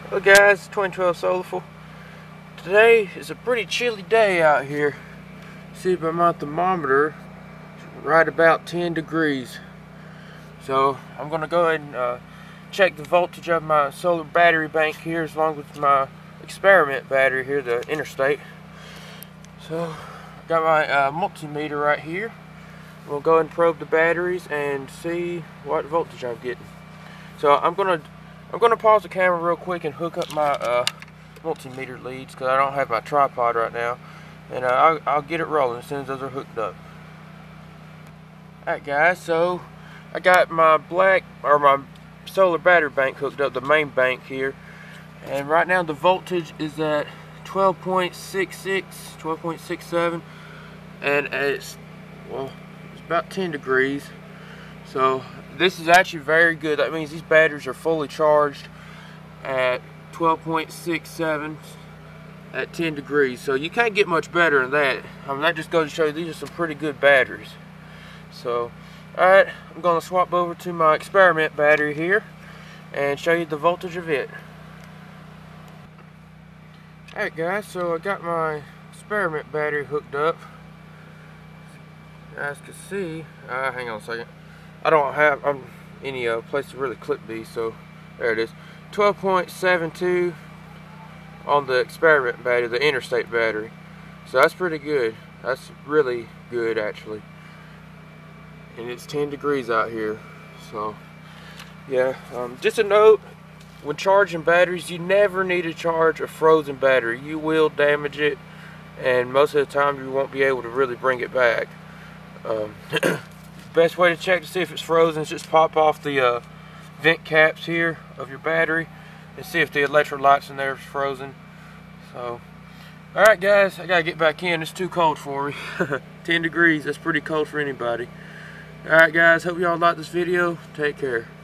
Hello guys, 2012 Solarful. Today is a pretty chilly day out here. See by my thermometer, it's right about 10 degrees. So I'm going to go ahead and check the voltage of my solar battery bank here, as long with my experiment battery here, the Interstate. So I've got my multimeter right here. We'll go ahead and probe the batteries and see what voltage I'm getting. So I'm gonna pause the camera real quick and hook up my multimeter leads, because I don't have my tripod right now, and I'll get it rolling as soon as those are hooked up. Alright guys, so I got my my solar battery bank hooked up, the main bank here, and right now the voltage is at 12.66, 12.67, and it's about 10 degrees. So this is actually very good. That means these batteries are fully charged at 12.67 at 10 degrees. So you can't get much better than that. I mean, that just goes to show you these are some pretty good batteries. So, alright, I'm going to swap over to my experiment battery here and show you the voltage of it. Alright guys, so I got my experiment battery hooked up. As you can see, hang on a second. I don't have any place to really clip these, so there it is. 12.72 on the experiment battery, the Interstate battery. So that's pretty good. That's really good actually. And it's 10 degrees out here. So yeah, just a note, when charging batteries, you never need to charge a frozen battery. You will damage it, and most of the time you won't be able to really bring it back. Best way to check to see if it's frozen is just pop off the vent caps here of your battery and see if the electrolytes in there is frozen. So, alright guys, I gotta get back in. It's too cold for me. 10 degrees, that's pretty cold for anybody. Alright guys, hope y'all like this video. Take care.